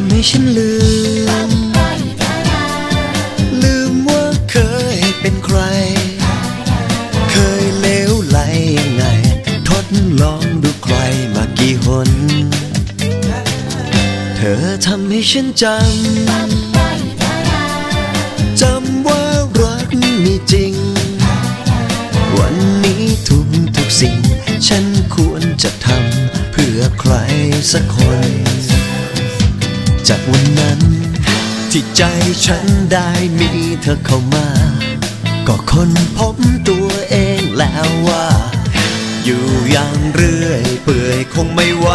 ำให้ฉันลืมว่าเคยเป็นใครเคยเลวไหลยังไงทดลองดูใครมากี่หนเธอทำให้ฉันจำว่ารักมีจริงวันนี้ทุกสิ่งฉันควรจะทำเพื่อใครสักคนจากวันนั้นที่ใจฉันได้มีเธอเข้ามาก็ค้นพบตัวเองแล้วว่าอยู่อย่างเรื่อยเปื่อยคงไม่ไหว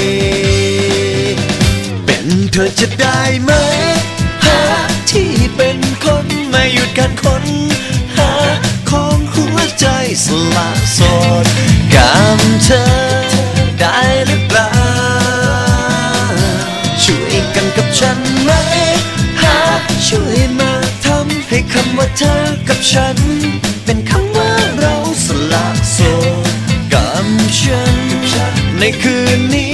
เป็นเธอจะได้ไหมหาที่เป็นคนไม่หยุดการค้นหาของหัวใจสละโสดกับเธอได้หรือเปล่าช่วยกันกับฉันไหมช่วยมาทำให้คำว่าเธอกับฉันเป็นคำว่าเราสละโสดกับฉันในคืนนี้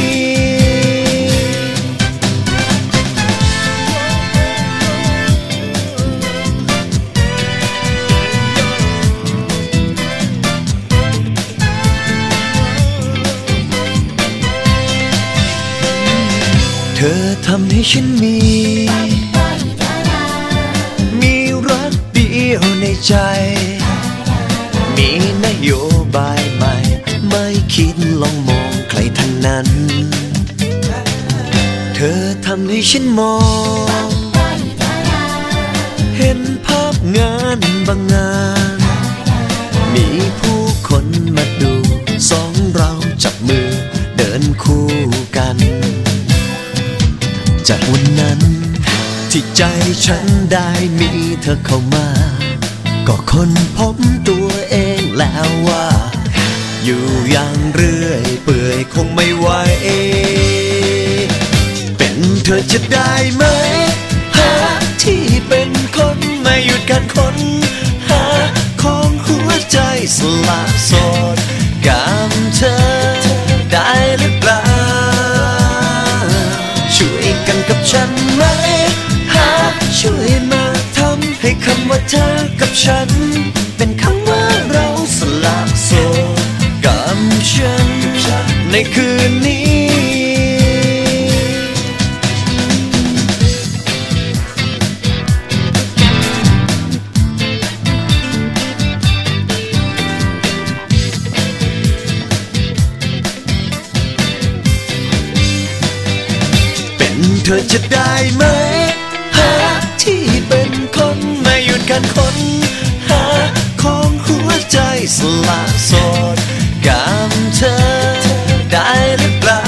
เธอทำให้ฉันมีรักเดียวในใจมีนโยบายใหม่ไม่คิดลองมองใครทั้งนั้นเธอทำให้ฉันมองเห็นภาพงานบางงานมีผู้คนมาดูสองเราจับมือเดินคู่กันจากวันนั้นที่ใจฉันได้มีเธอเข้ามาก็ค้นพบตัวเองแล้วว่าอยู่อย่างเรื่อยเปื่อยคงไม่ไหวเป็นเธอจะได้ไหมหาที่เป็นคนไม่หยุดการค้นหาของหัวใจสละโสดกับเธอได้หรือเปล่าช่วยกันกับฉันไหมช่วยมาทำให้คำว่าเธอกับฉันเป็นคำว่าเราสละโสดกับฉันในคืนนี้เป็นเธอจะได้ไหมที่เป็นคนไม่หยุดการค้นหาของหัวใจสละโสดกับเธอได้หรือเปล่า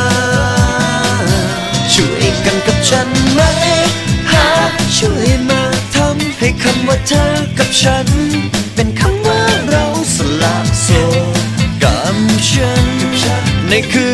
ช่วยกันกับฉันไหมช่วยมาทำให้คำว่าเธอกับฉันเป็นคำว่าเราสละโสดกับฉันในคืน